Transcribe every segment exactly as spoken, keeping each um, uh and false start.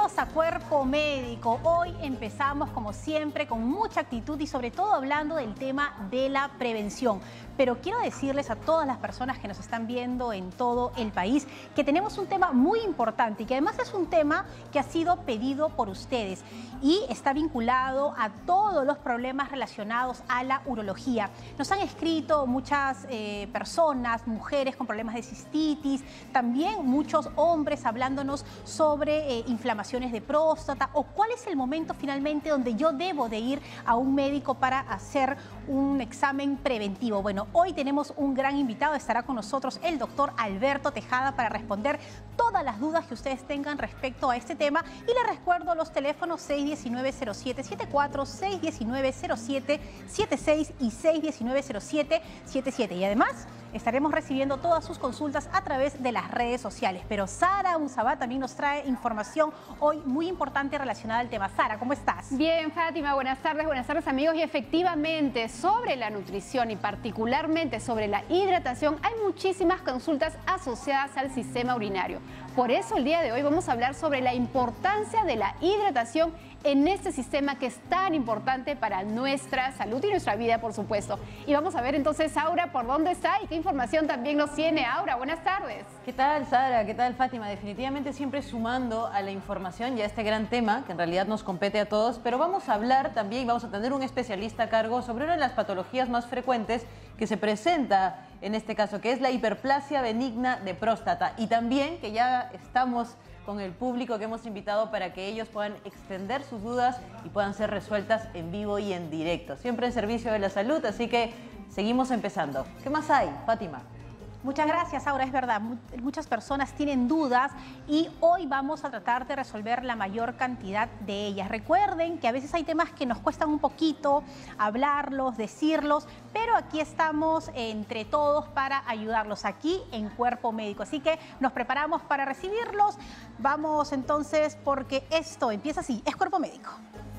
Bienvenidos a Cuerpo Médico. Hoy empezamos como siempre con mucha actitud y sobre todo hablando del tema de la prevención. Pero quiero decirles a todas las personas que nos están viendo en todo el país que tenemos un tema muy importante y que además es un tema que ha sido pedido por ustedes y está vinculado a todos los problemas relacionados a la urología. Nos han escrito muchas eh, personas, mujeres con problemas de cistitis, también muchos hombres hablándonos sobre eh, inflamaciones de próstata o cuál es el momento finalmente donde yo debo de ir a un médico para hacer un examen preventivo. Bueno, hoy tenemos un gran invitado, estará con nosotros el doctor Alberto Tejada para responder todas las dudas que ustedes tengan respecto a este tema. Y les recuerdo los teléfonos seis uno nueve, cero siete siete cuatro, seis uno nueve, cero siete siete seis y seis uno nueve, cero siete siete siete. Y además estaremos recibiendo todas sus consultas a través de las redes sociales. Pero Sara Unzabá también nos trae información hoy muy importante relacionada al tema. Sara, ¿cómo estás? Bien, Fátima, buenas tardes, buenas tardes amigos. Y efectivamente, sobre la nutrición y particularmente sobre la hidratación, hay muchísimas consultas asociadas al sistema urinario. Por eso el día de hoy vamos a hablar sobre la importancia de la hidratación en este sistema que es tan importante para nuestra salud y nuestra vida, por supuesto. Y vamos a ver entonces, Aura, por dónde está y qué información también nos tiene. Aura, buenas tardes. ¿Qué tal, Sara? ¿Qué tal, Fátima? Definitivamente siempre sumando a la información y a este gran tema que en realidad nos compete a todos, pero vamos a hablar también y vamos a tener un especialista a cargo sobre una de las patologías más frecuentes que se presenta en este caso, que es la hiperplasia benigna de próstata, y también que ya estamos con el público que hemos invitado para que ellos puedan extender sus dudas y puedan ser resueltas en vivo y en directo, siempre en servicio de la salud, así que seguimos empezando. ¿Qué más hay, Fátima? Muchas gracias, Aura. Es verdad, muchas personas tienen dudas y hoy vamos a tratar de resolver la mayor cantidad de ellas. Recuerden que a veces hay temas que nos cuestan un poquito hablarlos, decirlos, pero aquí estamos entre todos para ayudarlos aquí en Cuerpo Médico. Así que nos preparamos para recibirlos. Vamos entonces porque esto empieza así, es Cuerpo Médico.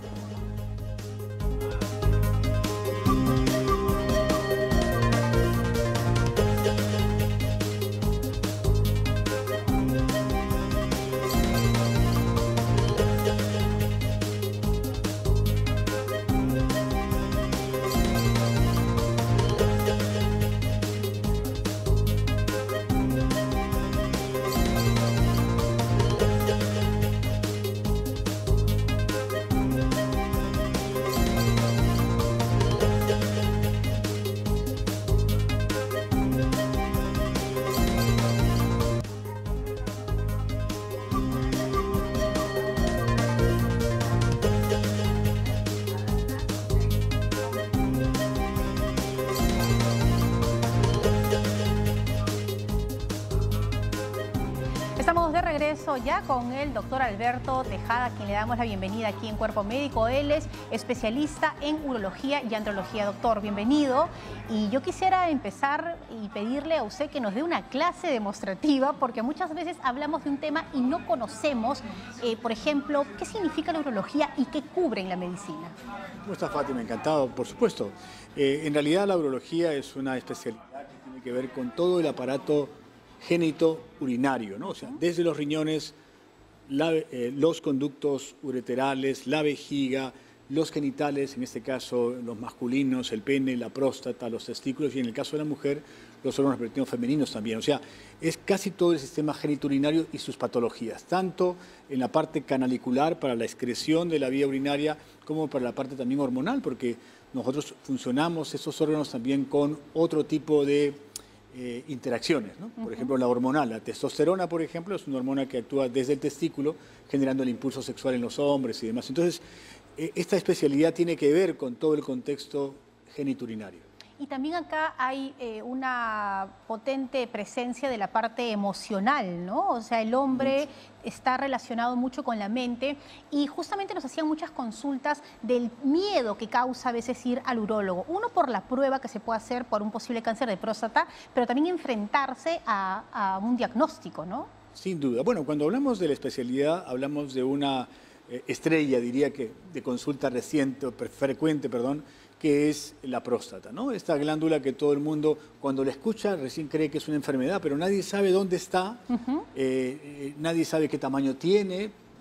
Estamos de regreso ya con el doctor Alberto Tejada, a quien le damos la bienvenida aquí en Cuerpo Médico. Él es especialista en urología y andrología. Doctor, bienvenido. Y yo quisiera empezar y pedirle a usted que nos dé una clase demostrativa, porque muchas veces hablamos de un tema y no conocemos, eh, por ejemplo, qué significa la urología y qué cubre en la medicina. ¿Cómo está, Fátima? Encantado, por supuesto. Eh, en realidad la urología es una especialidad que tiene que ver con todo el aparato génito urinario, ¿no? O sea, desde los riñones, la, eh, los conductos ureterales, la vejiga, los genitales, en este caso los masculinos, el pene, la próstata, los testículos y en el caso de la mujer, los órganos reproductivos femeninos también. O sea, es casi todo el sistema genitourinario y sus patologías, tanto en la parte canalicular para la excreción de la vía urinaria como para la parte también hormonal, porque nosotros funcionamos esos órganos también con otro tipo de Eh, interacciones, ¿no? Por ejemplo, la hormonal, la testosterona, por ejemplo, es una hormona que actúa desde el testículo, generando el impulso sexual en los hombres y demás. Entonces, eh, esta especialidad tiene que ver con todo el contexto genitourinario. Y también acá hay eh, una potente presencia de la parte emocional, ¿no? O sea, el hombre está relacionado mucho con la mente y justamente nos hacían muchas consultas del miedo que causa a veces ir al urólogo. Uno, por la prueba que se puede hacer por un posible cáncer de próstata, pero también enfrentarse a, a un diagnóstico, ¿no? Sin duda. Bueno, cuando hablamos de la especialidad, hablamos de una eh, estrella, diría que, de consulta reciente, o frecuente, perdón, que es la próstata, ¿no? Esta glándula que todo el mundo, cuando la escucha, recién cree que es una enfermedad, pero nadie sabe dónde está, uh-huh. eh, eh, nadie sabe qué tamaño tiene,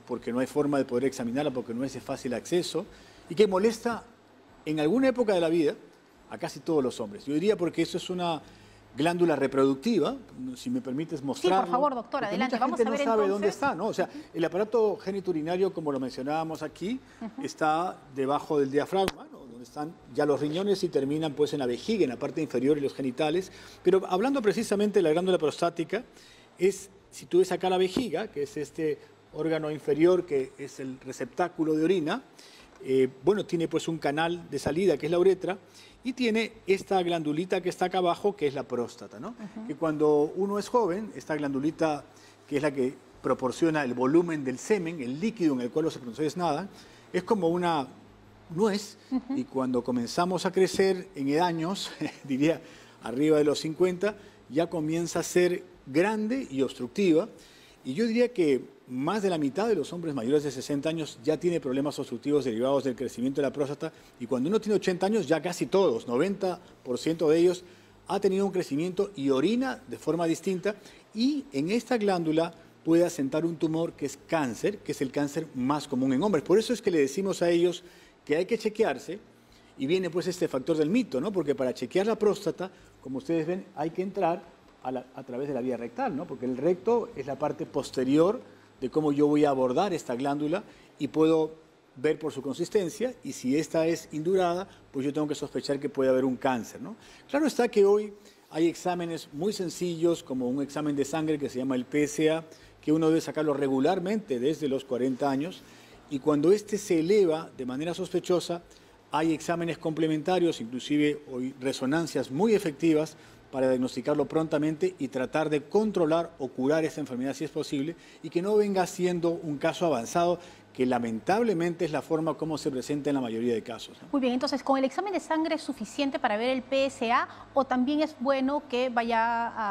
porque no hay forma de poder examinarla, porque no es de fácil acceso, y que molesta en alguna época de la vida a casi todos los hombres. Yo diría porque eso es una glándula reproductiva, si me permites mostrarlo. Sí, por favor, doctor, adelante. Mucha Vamos gente a ver no sabe entonces dónde está, ¿no? O sea, el aparato genitourinario, como lo mencionábamos aquí, uh-huh. está debajo del diafragma, ¿no? Donde están ya los riñones y terminan pues en la vejiga, en la parte inferior y los genitales. Pero hablando precisamente de la glándula prostática, es, si tú ves acá la vejiga, que es este órgano inferior que es el receptáculo de orina, eh, bueno, tiene pues un canal de salida que es la uretra, y tiene esta glandulita que está acá abajo, que es la próstata, ¿no? Uh-huh. Que cuando uno es joven, esta glandulita, que es la que proporciona el volumen del semen, el líquido en el cual los espermatozoides nadan, es como una nuez, uh-huh. y cuando comenzamos a crecer en años, diría arriba de los cincuenta, ya comienza a ser grande y obstructiva, y yo diría que más de la mitad de los hombres mayores de sesenta años ya tiene problemas obstructivos derivados del crecimiento de la próstata, y cuando uno tiene ochenta años ya casi todos, noventa por ciento de ellos, ha tenido un crecimiento y orina de forma distinta, y en esta glándula puede asentar un tumor que es cáncer, que es el cáncer más común en hombres. Por eso es que le decimos a ellos que hay que chequearse, y viene pues este factor del mito, ¿no? Porque para chequear la próstata, como ustedes ven, hay que entrar a, la, a través de la vía rectal, ¿no? Porque el recto es la parte posterior de cómo yo voy a abordar esta glándula, y puedo ver por su consistencia, y si esta es indurada, pues yo tengo que sospechar que puede haber un cáncer, ¿no? Claro está que hoy hay exámenes muy sencillos, como un examen de sangre que se llama el P S A, que uno debe sacarlo regularmente desde los cuarenta años, y cuando este se eleva de manera sospechosa, hay exámenes complementarios, inclusive hoy resonancias muy efectivas, para diagnosticarlo prontamente y tratar de controlar o curar esta enfermedad si es posible, y que no venga siendo un caso avanzado, que lamentablemente es la forma como se presenta en la mayoría de casos, ¿no? Muy bien, entonces, ¿con el examen de sangre es suficiente para ver el P S A, o también es bueno que vaya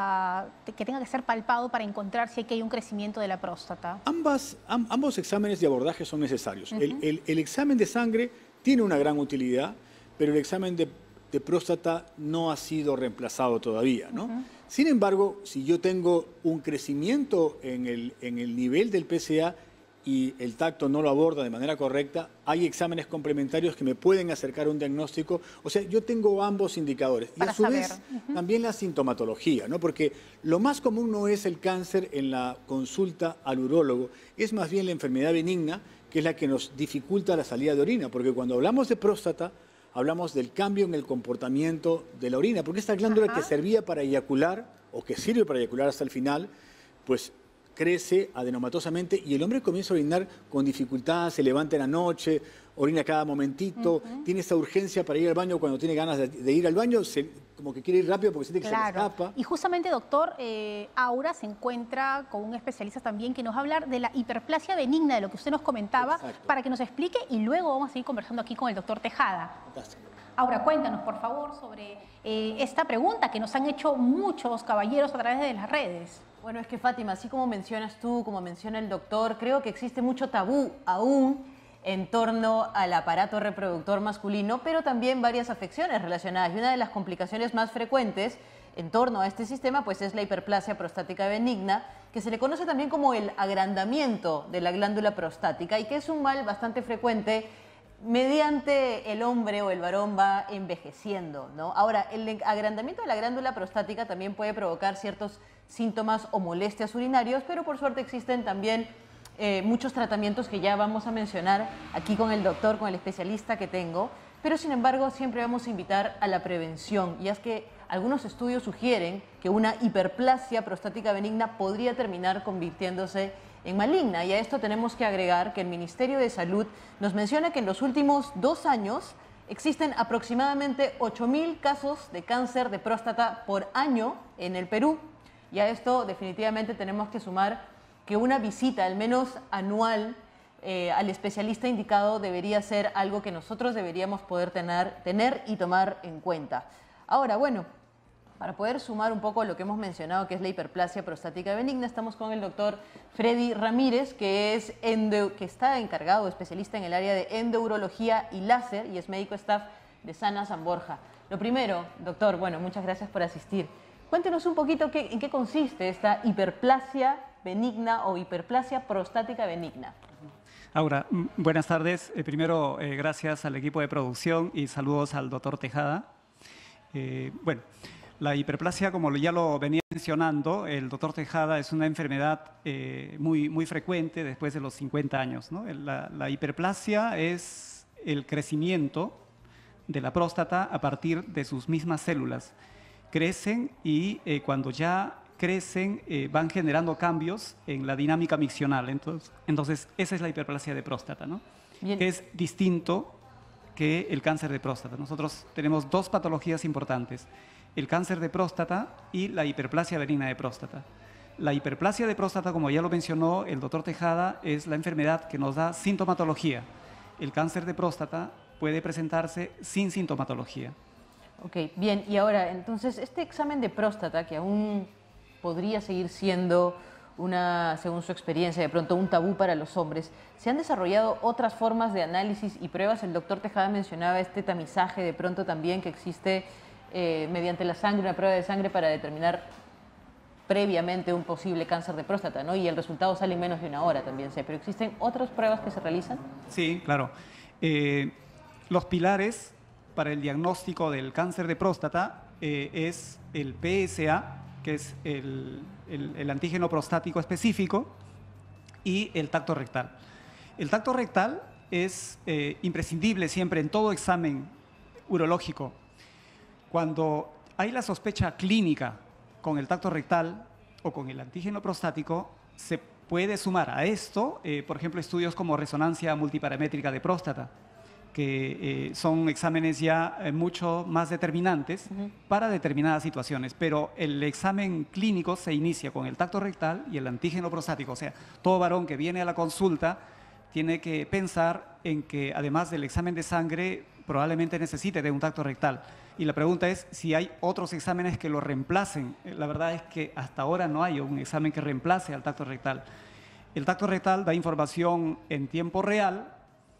a, que tenga que ser palpado para encontrar si hay un crecimiento de la próstata? Ambas, am, ambos exámenes de abordaje son necesarios. Uh-huh. el, el, el examen de sangre tiene una gran utilidad, pero el examen de de próstata no ha sido reemplazado todavía, ¿no? Uh-huh. Sin embargo, si yo tengo un crecimiento en el, en el nivel del P S A y el tacto no lo aborda de manera correcta, hay exámenes complementarios que me pueden acercar a un diagnóstico. O sea, yo tengo ambos indicadores. Para y a su saber. vez, uh-huh. también la sintomatología, ¿no? Porque lo más común no es el cáncer en la consulta al urólogo, es más bien la enfermedad benigna, que es la que nos dificulta la salida de orina, porque cuando hablamos de próstata, hablamos del cambio en el comportamiento de la orina, porque esta glándula Ajá. que servía para eyacular, o que sirve para eyacular hasta el final, pues crece adenomatosamente, y el hombre comienza a orinar con dificultad, se levanta en la noche, orina cada momentito, uh-huh. tiene esta urgencia para ir al baño cuando tiene ganas de, de ir al baño, se, como que quiere ir rápido porque siente que claro. se le escapa. Y justamente, doctor, eh, Aura se encuentra con un especialista también que nos va a hablar de la hiperplasia benigna, de lo que usted nos comentaba, Exacto. para que nos explique, y luego vamos a seguir conversando aquí con el doctor Tejada. Fantástico. Aura, cuéntanos, por favor, sobre eh, esta pregunta que nos han hecho muchos caballeros a través de las redes. Bueno, es que Fátima, así como mencionas tú, como menciona el doctor, creo que existe mucho tabú aún en torno al aparato reproductor masculino, pero también varias afecciones relacionadas. Y una de las complicaciones más frecuentes en torno a este sistema pues es la hiperplasia prostática benigna, que se le conoce también como el agrandamiento de la glándula prostática, y que es un mal bastante frecuente mediante el hombre o el varón va envejeciendo, ¿no? Ahora, el agrandamiento de la glándula prostática también puede provocar ciertos síntomas o molestias urinarios, pero por suerte existen también eh, muchos tratamientos que ya vamos a mencionar aquí con el doctor, con el especialista que tengo, pero sin embargo siempre vamos a invitar a la prevención, y es que algunos estudios sugieren que una hiperplasia prostática benigna podría terminar convirtiéndose en maligna, y a esto tenemos que agregar que el Ministerio de Salud nos menciona que en los últimos dos años existen aproximadamente ocho mil casos de cáncer de próstata por año en el Perú, y a esto definitivamente tenemos que sumar que una visita al menos anual eh, al especialista indicado debería ser algo que nosotros deberíamos poder tener, tener y tomar en cuenta. Ahora, bueno, para poder sumar un poco lo que hemos mencionado, que es la hiperplasia prostática benigna, estamos con el doctor Freddy Ramírez, que, es endo, que está encargado, especialista en el área de endourología y láser, y es médico staff de Sana San Borja. Lo primero, doctor, bueno, muchas gracias por asistir. Cuéntenos un poquito qué, en qué consiste esta hiperplasia benigna o hiperplasia prostática benigna. Aura, buenas tardes. Eh, primero, eh, gracias al equipo de producción y saludos al doctor Tejada. Eh, bueno, la hiperplasia, como ya lo venía mencionando, el doctor Tejada, es una enfermedad eh, muy, muy frecuente después de los cincuenta años, ¿no? La, la hiperplasia es el crecimiento de la próstata a partir de sus mismas células. Crecen y eh, cuando ya crecen, eh, van generando cambios en la dinámica miccional. Entonces, entonces esa es la hiperplasia de próstata, ¿no? Bien. Que es distinto que el cáncer de próstata. Nosotros tenemos dos patologías importantes, el cáncer de próstata y la hiperplasia benigna de próstata. La hiperplasia de próstata, como ya lo mencionó el doctor Tejada, es la enfermedad que nos da sintomatología. El cáncer de próstata puede presentarse sin sintomatología. Ok, bien, y ahora, entonces, este examen de próstata, que aún podría seguir siendo una, según su experiencia, de pronto un tabú para los hombres, ¿se han desarrollado otras formas de análisis y pruebas? El doctor Tejada mencionaba este tamizaje de pronto también que existe eh, mediante la sangre, una prueba de sangre para determinar previamente un posible cáncer de próstata, ¿no? Y el resultado sale en menos de una hora también, sé. ¿Pero existen otras pruebas que se realizan? Sí, claro. Eh, los pilares para el diagnóstico del cáncer de próstata eh, es el P S A, que es el, el, el antígeno prostático específico, y el tacto rectal. El tacto rectal es eh, imprescindible siempre en todo examen urológico. Cuando hay la sospecha clínica con el tacto rectal o con el antígeno prostático, se puede sumar a esto, eh, por ejemplo, estudios como resonancia multiparamétrica de próstata, que eh, son exámenes ya eh, mucho más determinantes uh-huh. para determinadas situaciones, pero el examen clínico se inicia con el tacto rectal y el antígeno prostático. O sea, todo varón que viene a la consulta tiene que pensar en que además del examen de sangre probablemente necesite de un tacto rectal. Y la pregunta es si hay otros exámenes que lo reemplacen. La verdad es que hasta ahora no hay un examen que reemplace al tacto rectal. El tacto rectal da información en tiempo real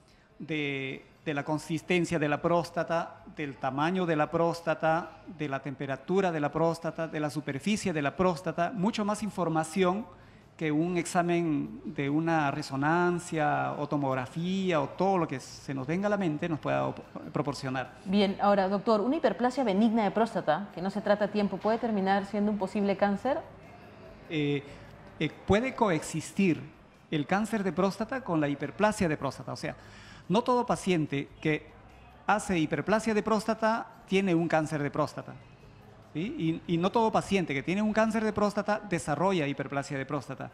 de, de la consistencia de la próstata, del tamaño de la próstata, de la temperatura de la próstata, de la superficie de la próstata, mucho más información que un examen de una resonancia o tomografía o todo lo que se nos venga a la mente nos pueda proporcionar. Bien, ahora, doctor, ¿una hiperplasia benigna de próstata, que no se trata a tiempo, puede terminar siendo un posible cáncer? Eh, eh, puede coexistir el cáncer de próstata con la hiperplasia de próstata. O sea, no todo paciente que hace hiperplasia de próstata tiene un cáncer de próstata. ¿Sí? Y, y no todo paciente que tiene un cáncer de próstata desarrolla hiperplasia de próstata.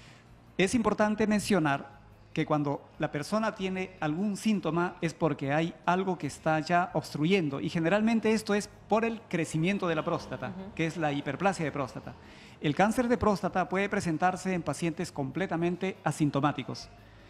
Es importante mencionar que cuando la persona tiene algún síntoma es porque hay algo que está ya obstruyendo, y generalmente esto es por el crecimiento de la próstata, uh-huh. que es la hiperplasia de próstata. El cáncer de próstata puede presentarse en pacientes completamente asintomáticos.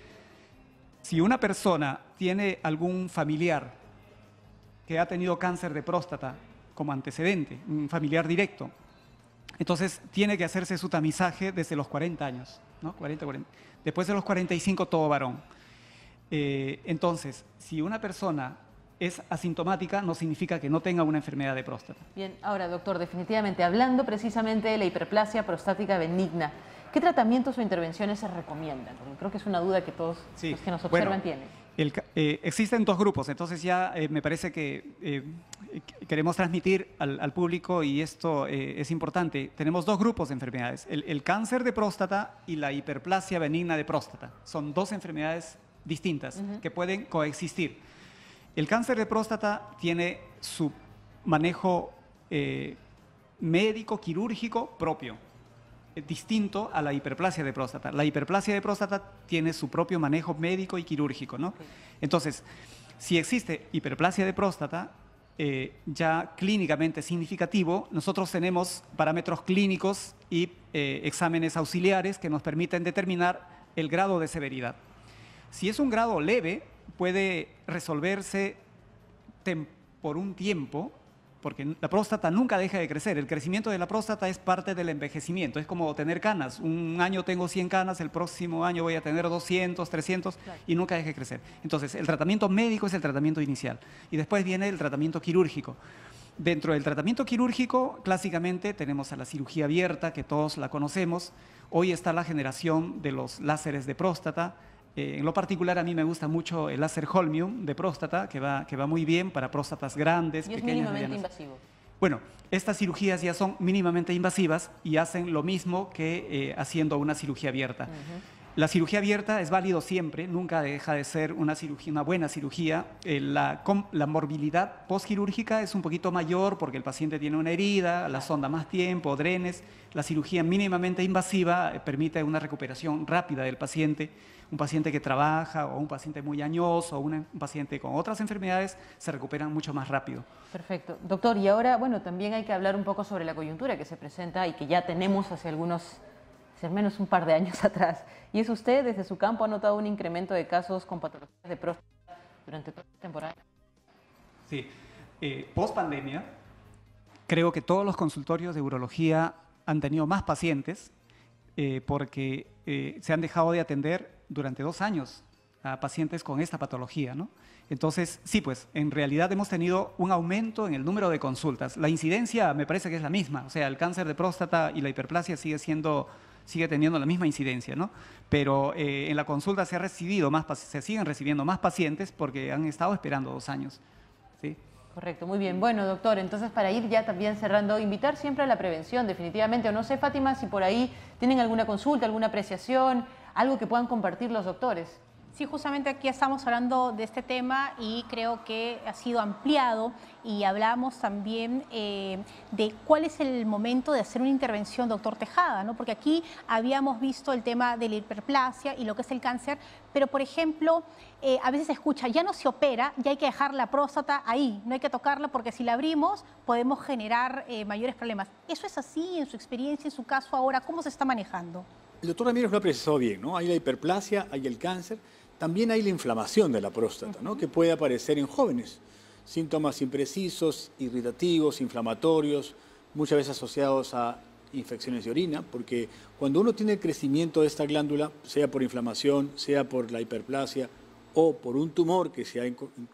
Si una persona tiene algún familiar que ha tenido cáncer de próstata como antecedente, un familiar directo, entonces tiene que hacerse su tamizaje desde los cuarenta años, ¿no? cuarenta, cuarenta. Después de los cuarenta y cinco, todo varón. Eh, entonces, si una persona es asintomática, no significa que no tenga una enfermedad de próstata. Bien, ahora, doctor, definitivamente, hablando precisamente de la hiperplasia prostática benigna, ¿qué tratamientos o intervenciones se recomiendan? Porque creo que es una duda que todos sí. los que nos observan bueno, tienen. El, eh, existen dos grupos, entonces ya eh, me parece que eh, queremos transmitir al, al público, y esto eh, es importante. Tenemos dos grupos de enfermedades, el, el cáncer de próstata y la hiperplasia benigna de próstata. Son dos enfermedades distintas uh-huh. que pueden coexistir. El cáncer de próstata tiene su manejo eh, médico quirúrgico propio, distinto a la hiperplasia de próstata. La hiperplasia de próstata tiene su propio manejo médico y quirúrgico, ¿no? Okay. Entonces, si existe hiperplasia de próstata, eh, ya clínicamente significativo, nosotros tenemos parámetros clínicos y eh, exámenes auxiliares que nos permiten determinar el grado de severidad. Si es un grado leve, puede resolverse por un tiempo, porque la próstata nunca deja de crecer. El crecimiento de la próstata es parte del envejecimiento. Es como tener canas. Un año tengo cien canas, el próximo año voy a tener doscientos, trescientos, claro. y nunca deja de crecer. Entonces, el tratamiento médico es el tratamiento inicial. Y después viene el tratamiento quirúrgico. Dentro del tratamiento quirúrgico, clásicamente, tenemos a la cirugía abierta, que todos la conocemos. Hoy está la generación de los láseres de próstata. Eh, en lo particular, a mí me gusta mucho el láser holmium de próstata, que va, que va muy bien para próstatas grandes, y es pequeñas, mínimamente medianas. invasivo. Bueno, estas cirugías ya son mínimamente invasivas y hacen lo mismo que eh, haciendo una cirugía abierta. Uh-huh. La cirugía abierta es válido siempre, nunca deja de ser una, cirugía, una buena cirugía. Eh, la, la morbilidad postquirúrgica es un poquito mayor porque el paciente tiene una herida, la sonda más tiempo, drenes. La cirugía mínimamente invasiva eh, permite una recuperación rápida del paciente. Un paciente que trabaja o un paciente muy añoso o una, un paciente con otras enfermedades se recuperan mucho más rápido. Perfecto. Doctor, y ahora, bueno, también hay que hablar un poco sobre la coyuntura que se presenta y que ya tenemos hace algunos, hace al menos un par de años atrás. Y es usted, desde su campo, ha notado un incremento de casos con patologías de próstata durante toda esta temporada. Sí. Eh, post pandemia, creo que todos los consultorios de urología han tenido más pacientes eh, porque eh, se han dejado de atender durante dos años a pacientes con esta patología, ¿no? Entonces, sí, pues, en realidad hemos tenido un aumento en el número de consultas. La incidencia me parece que es la misma, o sea, el cáncer de próstata y la hiperplasia sigue siendo, sigue teniendo la misma incidencia, ¿no? Pero eh, en la consulta se ha recibido más, se siguen recibiendo más pacientes porque han estado esperando dos años, ¿sí? Correcto, muy bien. Bueno, doctor, entonces para ir ya también cerrando, invitar siempre a la prevención, definitivamente. O no sé, Fátima, si por ahí tienen alguna consulta, alguna apreciación, algo que puedan compartir los doctores. Sí, justamente aquí estamos hablando de este tema y creo que ha sido ampliado y hablamos también eh, de cuál es el momento de hacer una intervención, doctor Tejada, ¿no? Porque aquí habíamos visto el tema de la hiperplasia y lo que es el cáncer, pero por ejemplo, eh, a veces se escucha, ya no se opera, ya hay que dejar la próstata ahí, no hay que tocarla porque si la abrimos podemos generar eh, mayores problemas. ¿Eso es así en su experiencia, en su caso ahora? ¿Cómo se está manejando? El doctor Ramírez lo ha precisado bien, ¿no? Hay la hiperplasia, hay el cáncer. También hay la inflamación de la próstata, ¿no? Que puede aparecer en jóvenes. Síntomas imprecisos, irritativos, inflamatorios, muchas veces asociados a infecciones de orina, porque cuando uno tiene el crecimiento de esta glándula, sea por inflamación, sea por la hiperplasia o por un tumor que se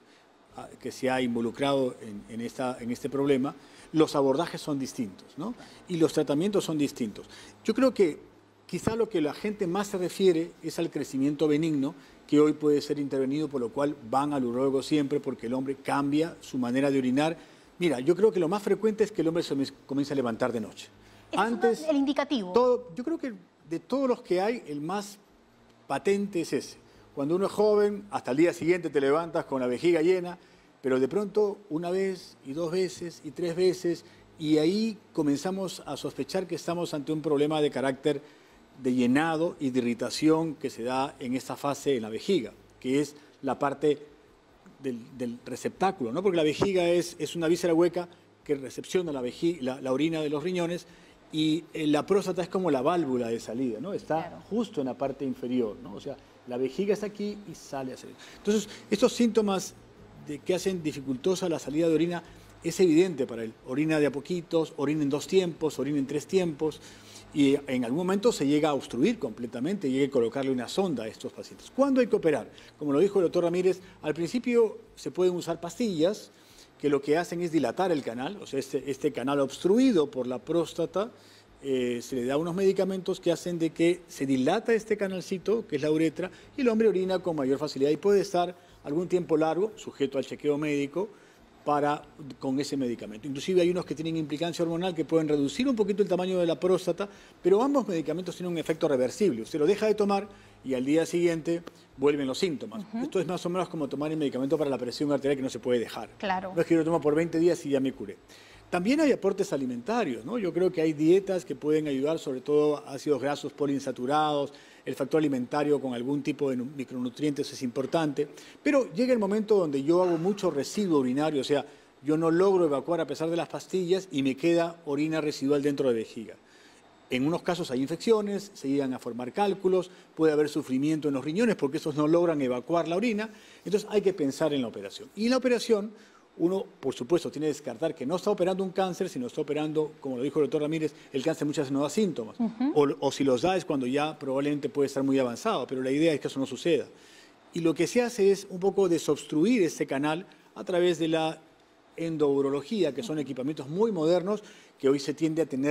ha, que se ha involucrado en, en, esta, en este problema, los abordajes son distintos, ¿no? Y los tratamientos son distintos. Yo creo que quizá lo que la gente más se refiere es al crecimiento benigno, que hoy puede ser intervenido, por lo cual van al urólogo siempre, porque el hombre cambia su manera de orinar. Mira, yo creo que lo más frecuente es que el hombre se comience a levantar de noche. Antes, es el indicativo. Todo, yo creo que de todos los que hay, el más patente es ese. Cuando uno es joven, hasta el día siguiente te levantas con la vejiga llena, pero de pronto una vez y dos veces y tres veces, y ahí comenzamos a sospechar que estamos ante un problema de carácter de llenado y de irritación que se da en esta fase en la vejiga, que es la parte del, del receptáculo, ¿no? Porque la vejiga es, es una víscera hueca que recepciona la, vejiga, la, la orina de los riñones, y la próstata es como la válvula de salida, ¿no? Está claro, justo en la parte inferior, ¿no? O sea, la vejiga está aquí y sale hacia arriba. Entonces, estos síntomas de que hacen dificultosa la salida de orina es evidente para él. Orina de a poquitos, orina en dos tiempos, orina en tres tiempos, y en algún momento se llega a obstruir completamente y llega a colocarle una sonda a estos pacientes. ¿Cuándo hay que operar? Como lo dijo el doctor Ramírez, al principio se pueden usar pastillas que lo que hacen es dilatar el canal, o sea, este, este canal obstruido por la próstata, eh, se le da unos medicamentos que hacen de que se dilata este canalcito, que es la uretra, y el hombre orina con mayor facilidad y puede estar algún tiempo largo, sujeto al chequeo médico, para, con ese medicamento. Inclusive hay unos que tienen implicancia hormonal que pueden reducir un poquito el tamaño de la próstata, pero ambos medicamentos tienen un efecto reversible. Usted lo deja de tomar y al día siguiente vuelven los síntomas. Uh-huh. Esto es más o menos como tomar el medicamento para la presión arterial que no se puede dejar. Claro. No es que yo lo tomo por veinte días y ya me curé. También hay aportes alimentarios, ¿no? Yo creo que hay dietas que pueden ayudar, sobre todo ácidos grasos poliinsaturados, el factor alimentario con algún tipo de micronutrientes es importante, pero llega el momento donde yo hago mucho residuo urinario, o sea, yo no logro evacuar a pesar de las pastillas y me queda orina residual dentro de vejiga. En unos casos hay infecciones, se llegan a formar cálculos, puede haber sufrimiento en los riñones porque estos no logran evacuar la orina, entonces hay que pensar en la operación. Y en la operación, uno, por supuesto, tiene que descartar que no está operando un cáncer, sino está operando, como lo dijo el doctor Ramírez, el cáncer muchas veces no da síntomas. Uh-huh. o, o si los da es cuando ya probablemente puede estar muy avanzado, pero la idea es que eso no suceda. Y lo que se hace es un poco desobstruir este canal a través de la endourología, que son equipamientos muy modernos que hoy se tiende a tener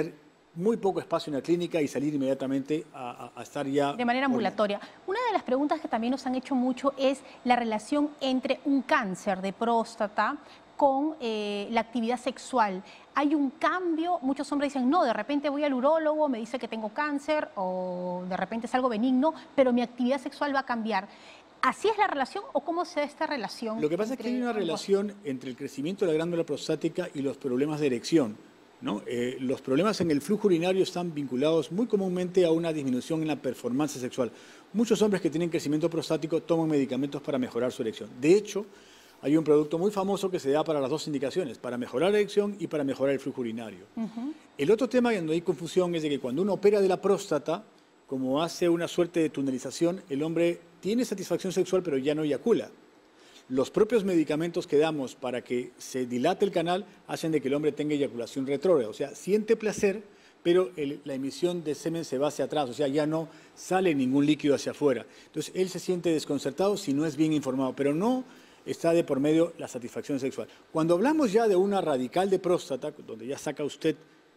muy poco espacio en la clínica y salir inmediatamente a, a, a estar ya... De manera ambulatoria. Una de las preguntas que también nos han hecho mucho es la relación entre un cáncer de próstata con eh, la actividad sexual. ¿Hay un cambio? Muchos hombres dicen, no, de repente voy al urólogo, me dice que tengo cáncer o de repente es algo benigno, pero mi actividad sexual va a cambiar. ¿Así es la relación o cómo se da esta relación? Lo que pasa es que hay una relación entre el crecimiento de la glándula prostática y los problemas de erección, ¿no? Eh, los problemas en el flujo urinario están vinculados muy comúnmente a una disminución en la performance sexual. Muchos hombres que tienen crecimiento prostático toman medicamentos para mejorar su erección. De hecho, hay un producto muy famoso que se da para las dos indicaciones, para mejorar la erección y para mejorar el flujo urinario. Uh-huh. El otro tema donde hay confusión es de que cuando uno opera de la próstata, como hace una suerte de tunelización, el hombre tiene satisfacción sexual pero ya no eyacula. Los propios medicamentos que damos para que se dilate el canal hacen de que el hombre tenga eyaculación retrógrada, o sea, siente placer, pero el, la emisión de semen se va hacia atrás, o sea, ya no sale ningún líquido hacia afuera. Entonces, él se siente desconcertado si no es bien informado, pero no está de por medio la satisfacción sexual. Cuando hablamos ya de una radical de próstata, donde ya saca usted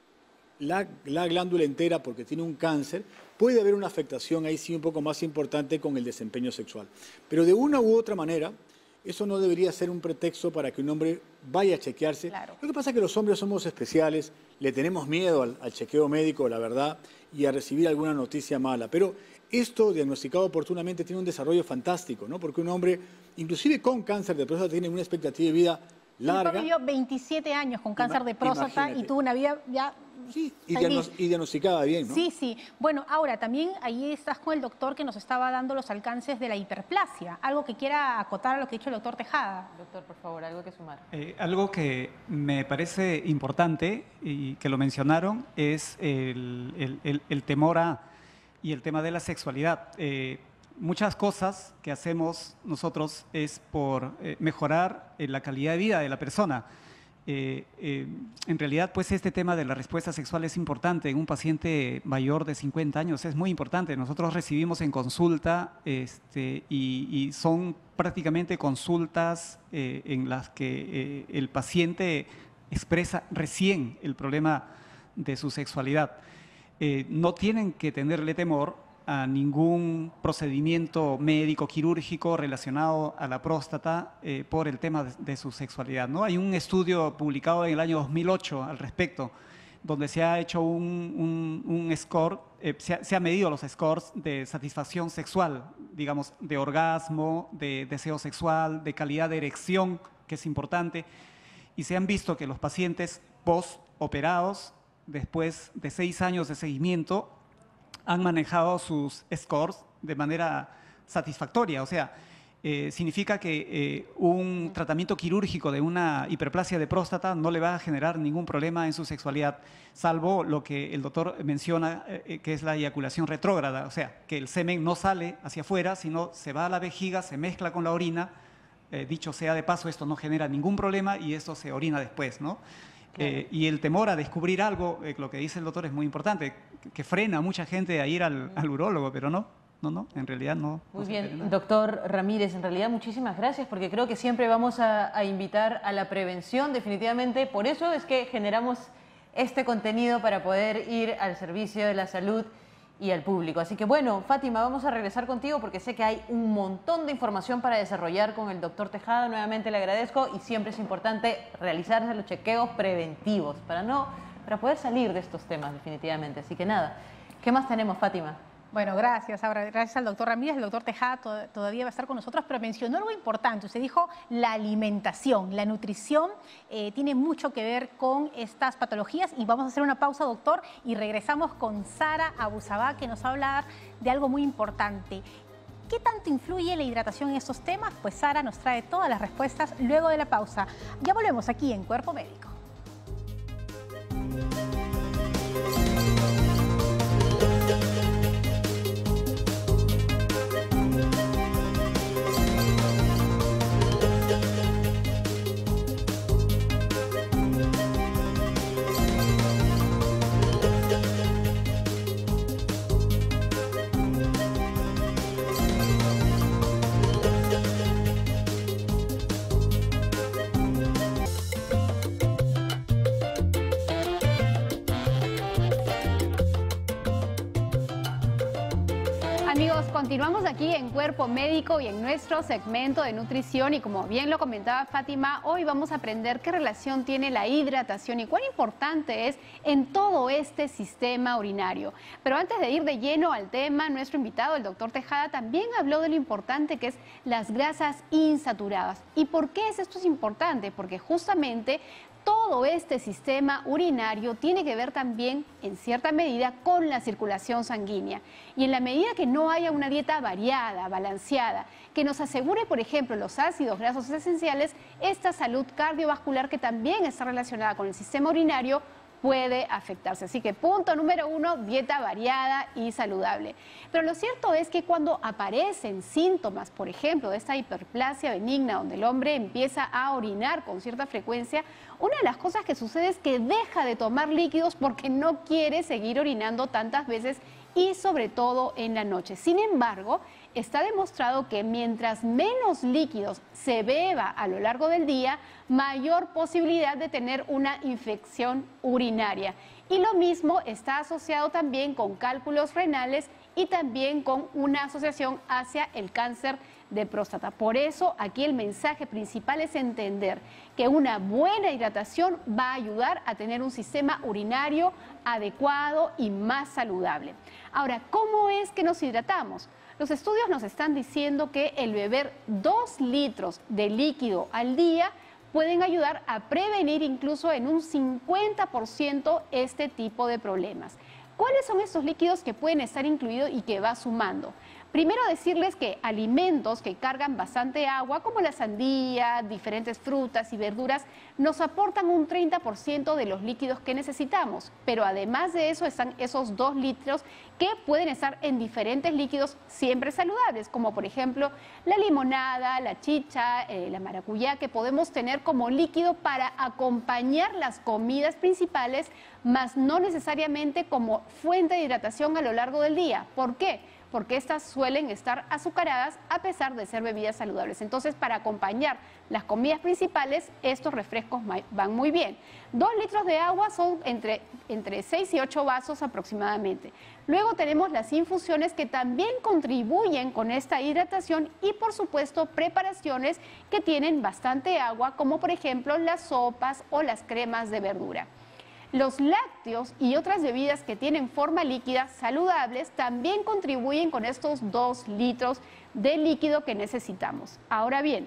la, la glándula entera porque tiene un cáncer, puede haber una afectación ahí sí un poco más importante con el desempeño sexual. Pero de una u otra manera, eso no debería ser un pretexto para que un hombre vaya a chequearse. Claro. Lo que pasa es que los hombres somos especiales, le tenemos miedo al, al chequeo médico, la verdad, y a recibir alguna noticia mala. Pero esto, diagnosticado oportunamente, tiene un desarrollo fantástico, ¿no? Porque un hombre, inclusive con cáncer de próstata, tiene una expectativa de vida larga. Mi papá vivió veintisiete años con cáncer de próstata Imagínate. y tuvo una vida ya... Sí, y, diagnos y diagnosticada bien, ¿no? Sí, sí. Bueno, ahora también ahí estás con el doctor que nos estaba dando los alcances de la hiperplasia. Algo que quiera acotar a lo que ha dicho el doctor Tejada. Doctor, por favor, algo que sumar. Eh, algo que me parece importante y que lo mencionaron es el, el, el, el temor a y el tema de la sexualidad. Eh, muchas cosas que hacemos nosotros es por eh, mejorar eh, la calidad de vida de la persona. Eh, eh, en realidad, pues este tema de la respuesta sexual es importante en un paciente mayor de cincuenta años, es muy importante. Nosotros recibimos en consulta este, y, y son prácticamente consultas eh, en las que eh, el paciente expresa recién el problema de su sexualidad. Eh, no tienen que tenerle temor a ningún procedimiento médico quirúrgico relacionado a la próstata eh, por el tema de, de su sexualidad, ¿no? Hay un estudio publicado en el año dos mil ocho al respecto, donde se ha hecho un, un, un score, eh, se, ha, se ha medido los scores de satisfacción sexual, digamos, de orgasmo, de deseo sexual, de calidad de erección, que es importante, y se han visto que los pacientes post-operados, después de seis años de seguimiento, han manejado sus scores de manera satisfactoria. O sea, eh, significa que eh, un tratamiento quirúrgico de una hiperplasia de próstata no le va a generar ningún problema en su sexualidad, salvo lo que el doctor menciona, eh, que es la eyaculación retrógrada. O sea, que el semen no sale hacia afuera, sino se va a la vejiga, se mezcla con la orina. Eh, dicho sea de paso, esto no genera ningún problema y esto se orina después, ¿no? Claro. Eh, y el temor a descubrir algo, eh, lo que dice el doctor es muy importante, que, que frena a mucha gente a ir al, al urólogo, pero no, no, no, en realidad no. Muy no bien, doctor Ramírez, en realidad muchísimas gracias, porque creo que siempre vamos a, a invitar a la prevención, definitivamente, por eso es que generamos este contenido para poder ir al servicio de la salud y al público. Así que bueno, Fátima, vamos a regresar contigo porque sé que hay un montón de información para desarrollar con el doctor Tejada. Nuevamente le agradezco y siempre es importante realizarse los chequeos preventivos para, no, para poder salir de estos temas definitivamente. Así que nada, ¿qué más tenemos, Fátima? Bueno, gracias. Ahora, gracias al doctor Ramírez. El doctor Tejada to todavía va a estar con nosotros, pero mencionó algo importante. Usted dijo la alimentación. La nutrición eh, tiene mucho que ver con estas patologías y vamos a hacer una pausa, doctor, y regresamos con Sara Abusabá, que nos va a hablar de algo muy importante. ¿Qué tanto influye la hidratación en estos temas? Pues Sara nos trae todas las respuestas luego de la pausa. Ya volvemos aquí en Cuerpo Médico. Amigos, continuamos aquí en Cuerpo Médico y en nuestro segmento de nutrición y como bien lo comentaba Fátima, hoy vamos a aprender qué relación tiene la hidratación y cuán importante es en todo este sistema urinario. Pero antes de ir de lleno al tema, nuestro invitado, el doctor Tejada, también habló de lo importante que es las grasas insaturadas. ¿Y por qué es esto es importante? Porque justamente todo este sistema urinario tiene que ver también, en cierta medida, con la circulación sanguínea. Y en la medida que no haya una dieta variada, balanceada, que nos asegure, por ejemplo, los ácidos grasos esenciales, esta salud cardiovascular que también está relacionada con el sistema urinario, puede afectarse. Así que punto número uno, dieta variada y saludable. Pero lo cierto es que cuando aparecen síntomas, por ejemplo, de esta hiperplasia benigna, donde el hombre empieza a orinar con cierta frecuencia, una de las cosas que sucede es que deja de tomar líquidos porque no quiere seguir orinando tantas veces y sobre todo en la noche. Sin embargo, está demostrado que mientras menos líquidos se beba a lo largo del día, mayor posibilidad de tener una infección urinaria. Y lo mismo está asociado también con cálculos renales y también con una asociación hacia el cáncer de próstata. Por eso aquí el mensaje principal es entender que una buena hidratación va a ayudar a tener un sistema urinario adecuado y más saludable. Ahora, ¿cómo es que nos hidratamos? Los estudios nos están diciendo que el beber dos litros de líquido al día pueden ayudar a prevenir incluso en un cincuenta por ciento este tipo de problemas. ¿Cuáles son estos líquidos que pueden estar incluidos y que va sumando? Primero decirles que alimentos que cargan bastante agua, como la sandía, diferentes frutas y verduras, nos aportan un treinta por ciento de los líquidos que necesitamos. Pero además de eso están esos dos litros que pueden estar en diferentes líquidos siempre saludables, como por ejemplo la limonada, la chicha, eh, la maracuyá, que podemos tener como líquido para acompañar las comidas principales, más no necesariamente como fuente de hidratación a lo largo del día. ¿Por qué? Porque estas suelen estar azucaradas a pesar de ser bebidas saludables. Entonces, para acompañar las comidas principales, estos refrescos van muy bien. Dos litros de agua son entre, entre seis y ocho vasos aproximadamente. Luego tenemos las infusiones que también contribuyen con esta hidratación y, por supuesto, preparaciones que tienen bastante agua, como por ejemplo las sopas o las cremas de verdura. Los lácteos y otras bebidas que tienen forma líquida saludables también contribuyen con estos dos litros de líquido que necesitamos. Ahora bien,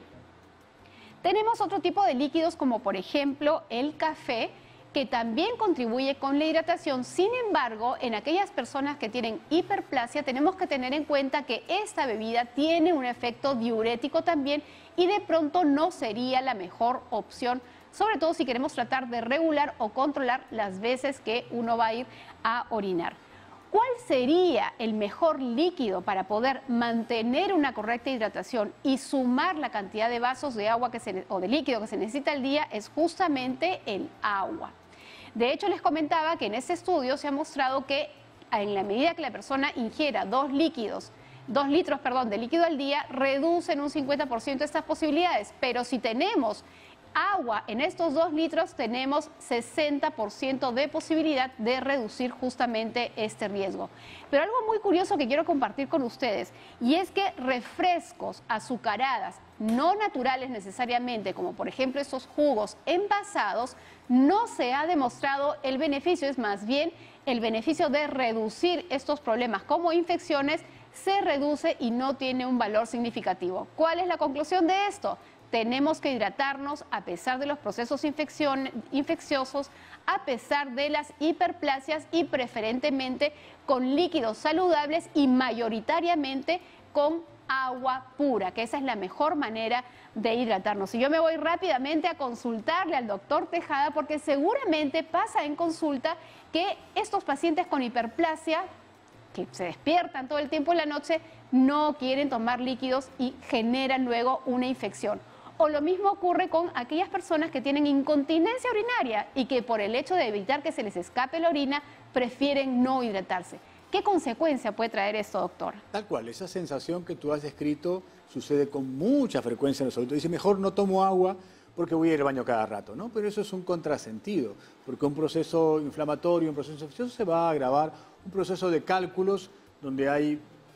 tenemos otro tipo de líquidos como por ejemplo el café, que también contribuye con la hidratación. Sin embargo, en aquellas personas que tienen hiperplasia tenemos que tener en cuenta que esta bebida tiene un efecto diurético también y de pronto no sería la mejor opción, sobre todo si queremos tratar de regular o controlar las veces que uno va a ir a orinar. ¿Cuál sería el mejor líquido para poder mantener una correcta hidratación y sumar la cantidad de vasos de agua que se, o de líquido que se necesita al día? Es justamente el agua. De hecho, les comentaba que en este estudio se ha mostrado que en la medida que la persona ingiera dos líquidos, dos litros, perdón, de líquido al día, reducen un cincuenta por ciento estas posibilidades. Pero si tenemos agua en estos dos litros, tenemos sesenta por ciento de posibilidad de reducir justamente este riesgo. Pero algo muy curioso que quiero compartir con ustedes, y es que refrescos azucaradas, no naturales necesariamente, como por ejemplo estos jugos envasados, no se ha demostrado el beneficio, es más bien el beneficio de reducir estos problemas como infecciones, se reduce y no tiene un valor significativo. ¿Cuál es la conclusión de esto? Tenemos que hidratarnos a pesar de los procesos infecciosos, a pesar de las hiperplasias y preferentemente con líquidos saludables y mayoritariamente con agua pura, que esa es la mejor manera de hidratarnos. Y yo me voy rápidamente a consultarle al doctor Tejada porque seguramente pasa en consulta que estos pacientes con hiperplasia, que se despiertan todo el tiempo en la noche, no quieren tomar líquidos y generan luego una infección. O lo mismo ocurre con aquellas personas que tienen incontinencia urinaria y que por el hecho de evitar que se les escape la orina, prefieren no hidratarse. ¿Qué consecuencia puede traer esto, doctor? Tal cual, esa sensación que tú has descrito sucede con mucha frecuencia en los adultos. Dice, mejor no tomo agua porque voy a ir al baño cada rato, ¿no? Pero eso es un contrasentido, porque un proceso inflamatorio, un proceso infeccioso se va a agravar, un proceso de cálculos donde hay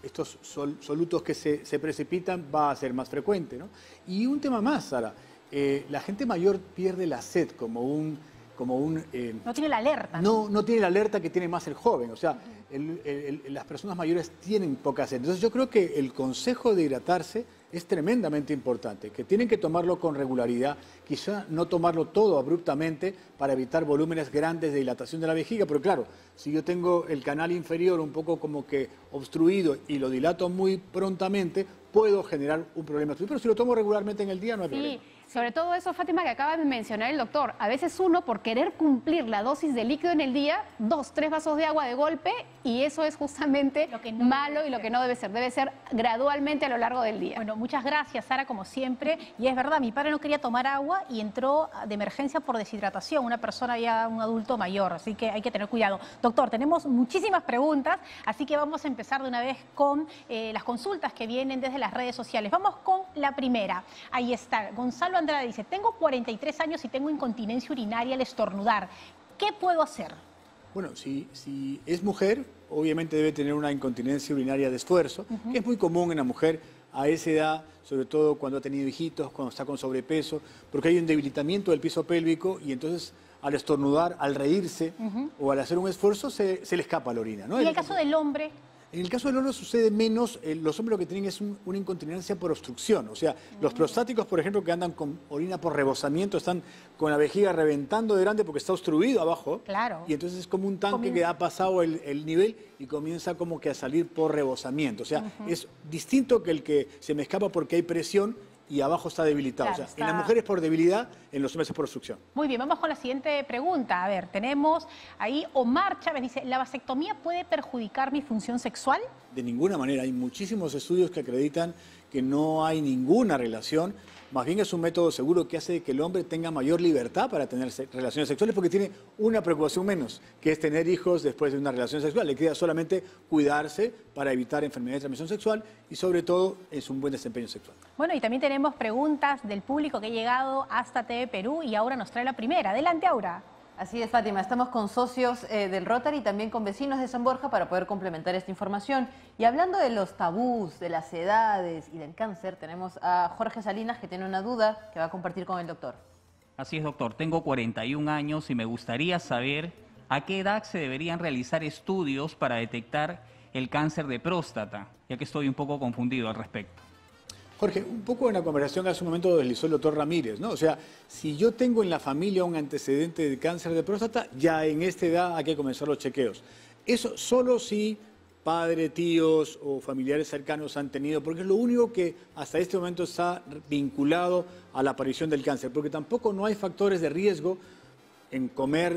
estos sol, solutos que se, se precipitan va a ser más frecuente, ¿no? Y un tema más, Sara, eh, la gente mayor pierde la sed como un... Como un eh, no tiene la alerta. No, no tiene la alerta que tiene más el joven, o sea, el, el, el, las personas mayores tienen poca sed. Entonces yo creo que el consejo de hidratarse es tremendamente importante, que tienen que tomarlo con regularidad, quizá no tomarlo todo abruptamente para evitar volúmenes grandes de dilatación de la vejiga, pero claro, si yo tengo el canal inferior un poco como que obstruido y lo dilato muy prontamente, puedo generar un problema. Pero si lo tomo regularmente en el día no hay sí. problema. Sobre todo eso, Fátima, que acaba de mencionar el doctor. A veces uno, por querer cumplir la dosis de líquido en el día, dos, tres vasos de agua de golpe, y eso es justamente lo que no malo y lo que no debe ser. Debe ser gradualmente a lo largo del día. Bueno, muchas gracias, Sara, como siempre. Y es verdad, mi padre no quería tomar agua y entró de emergencia por deshidratación. Una persona ya, un adulto mayor, así que hay que tener cuidado. Doctor, tenemos muchísimas preguntas, así que vamos a empezar de una vez con eh, las consultas que vienen desde las redes sociales. Vamos con la primera. Ahí está, Gonzalo Andrade dice, tengo cuarenta y tres años y tengo incontinencia urinaria al estornudar. ¿Qué puedo hacer? Bueno, si, si es mujer, obviamente debe tener una incontinencia urinaria de esfuerzo, uh-huh. que es muy común en la mujer a esa edad, sobre todo cuando ha tenido hijitos, cuando está con sobrepeso, porque hay un debilitamiento del piso pélvico y entonces al estornudar, al reírse uh-huh. o al hacer un esfuerzo, se, se le escapa la orina, ¿no? ¿Y en el caso del hombre? En el caso del hombre sucede menos, eh, los hombres lo que tienen es un, una incontinencia por obstrucción, o sea, los prostáticos, por ejemplo, que andan con orina por rebosamiento, están con la vejiga reventando de grande porque está obstruido abajo, claro. y entonces es como un tanque comienza. que ha pasado el, el nivel y comienza como que a salir por rebosamiento, o sea, uh-huh. es distinto que el que se me escapa porque hay presión y abajo está debilitado. Claro, o sea, está... en las mujeres por debilidad, en los hombres es por obstrucción. Muy bien, vamos con la siguiente pregunta. A ver, tenemos ahí Omar Chávez, dice, ¿la vasectomía puede perjudicar mi función sexual? De ninguna manera. Hay muchísimos estudios que acreditan que no hay ninguna relación. Más bien es un método seguro que hace que el hombre tenga mayor libertad para tener relaciones sexuales porque tiene una preocupación menos, que es tener hijos después de una relación sexual. Le queda solamente cuidarse para evitar enfermedades de transmisión sexual y sobre todo es un buen desempeño sexual. Bueno, y también tenemos preguntas del público que ha llegado hasta T V Perú y Aura nos trae la primera. Adelante, Aura. Así es, Fátima. Estamos con socios eh, del Rotary y también con vecinos de San Borja para poder complementar esta información. Y hablando de los tabús, de las edades y del cáncer, tenemos a Jorge Salinas que tiene una duda que va a compartir con el doctor. Así es, doctor. Tengo cuarenta y un años y me gustaría saber a qué edad se deberían realizar estudios para detectar el cáncer de próstata, ya que estoy un poco confundido al respecto. Jorge, un poco en la conversación que hace un momento lo deslizó el doctor Ramírez, ¿no? O sea, si yo tengo en la familia un antecedente de cáncer de próstata, ya en esta edad hay que comenzar los chequeos. Eso solo si padre, tíos o familiares cercanos han tenido, porque es lo único que hasta este momento está vinculado a la aparición del cáncer, porque tampoco no hay factores de riesgo en comer,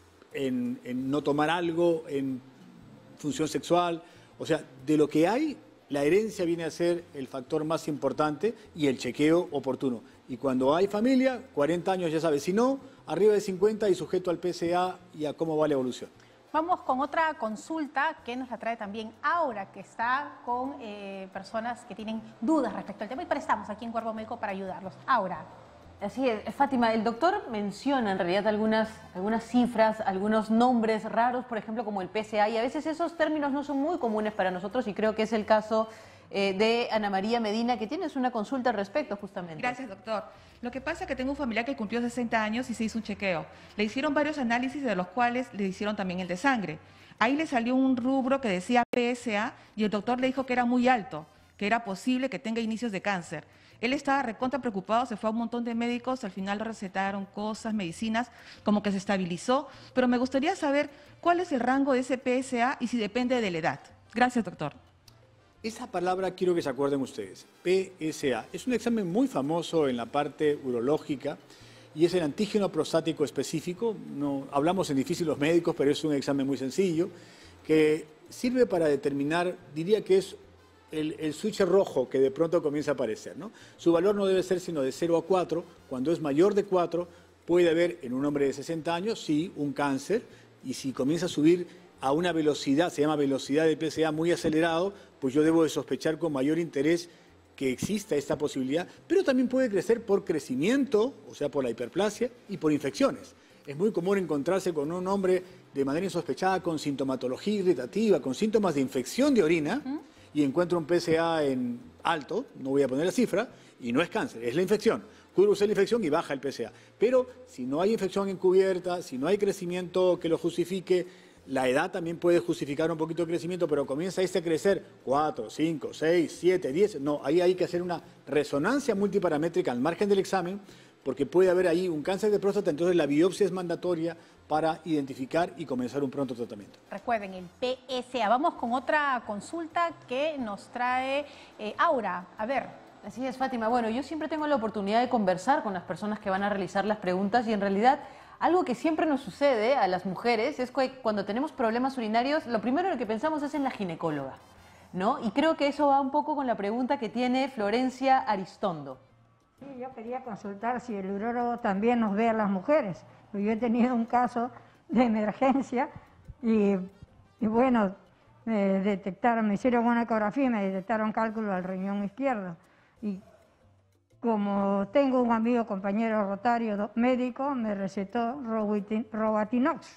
en, en no tomar algo, en función sexual. O sea, de lo que hay, la herencia viene a ser el factor más importante y el chequeo oportuno. Y cuando hay familia, cuarenta años ya sabes, si no, arriba de cincuenta y sujeto al P S A y a cómo va la evolución. Vamos con otra consulta que nos la trae también Aura, que está con eh, personas que tienen dudas respecto al tema y prestamos aquí en Cuerpo Médico para ayudarlos. Aura. Así es, Fátima, el doctor menciona en realidad algunas, algunas cifras, algunos nombres raros, por ejemplo, como el P S A, y a veces esos términos no son muy comunes para nosotros, y creo que es el caso eh, de Ana María Medina, que tienes una consulta al respecto, justamente. Gracias, doctor. Lo que pasa es que tengo un familiar que cumplió sesenta años y se hizo un chequeo. Le hicieron varios análisis, de los cuales le hicieron también el de sangre. Ahí le salió un rubro que decía P S A, y el doctor le dijo que era muy alto, que era posible que tenga inicios de cáncer. Él estaba recontra preocupado, se fue a un montón de médicos, al final le recetaron cosas, medicinas, como que se estabilizó. Pero me gustaría saber cuál es el rango de ese P S A y si depende de la edad. Gracias, doctor. Esa palabra quiero que se acuerden ustedes, P S A. Es un examen muy famoso en la parte urológica y es el antígeno prostático específico. No, hablamos en difícil los médicos, pero es un examen muy sencillo que sirve para determinar, diría que es El, el switch rojo que de pronto comienza a aparecer, ¿no? Su valor no debe ser sino de cero a cuatro. Cuando es mayor de cuatro, puede haber en un hombre de sesenta años, sí, un cáncer, y si comienza a subir a una velocidad, se llama velocidad de P S A muy acelerado, pues yo debo de sospechar con mayor interés que exista esta posibilidad, pero también puede crecer por crecimiento, o sea, por la hiperplasia y por infecciones. Es muy común encontrarse con un hombre de manera insospechada con sintomatología irritativa, con síntomas de infección de orina, ¿Mm? y encuentro un P S A en alto, no voy a poner la cifra, y no es cáncer, es la infección. Cura usted la infección y baja el P S A. Pero si no hay infección encubierta, si no hay crecimiento que lo justifique, la edad también puede justificar un poquito el crecimiento, pero comienza este a crecer cuatro, cinco, seis, siete, diez. No, ahí hay que hacer una resonancia multiparamétrica al margen del examen, porque puede haber ahí un cáncer de próstata, entonces la biopsia es mandatoria para identificar y comenzar un pronto tratamiento. Recuerden, el P S A. Vamos con otra consulta que nos trae eh, Aura. A ver. Así es, Fátima. Bueno, yo siempre tengo la oportunidad de conversar con las personas que van a realizar las preguntas y en realidad algo que siempre nos sucede a las mujeres es que cuando tenemos problemas urinarios, lo primero en lo que pensamos es en la ginecóloga, ¿no? Y creo que eso va un poco con la pregunta que tiene Florencia Aristondo. Sí, yo quería consultar si el urólogo también nos ve a las mujeres. Yo he tenido un caso de emergencia y, y bueno, me detectaron, me hicieron una ecografía y me detectaron cálculo al riñón izquierdo. Y como tengo un amigo, compañero rotario médico, me recetó Robatinox.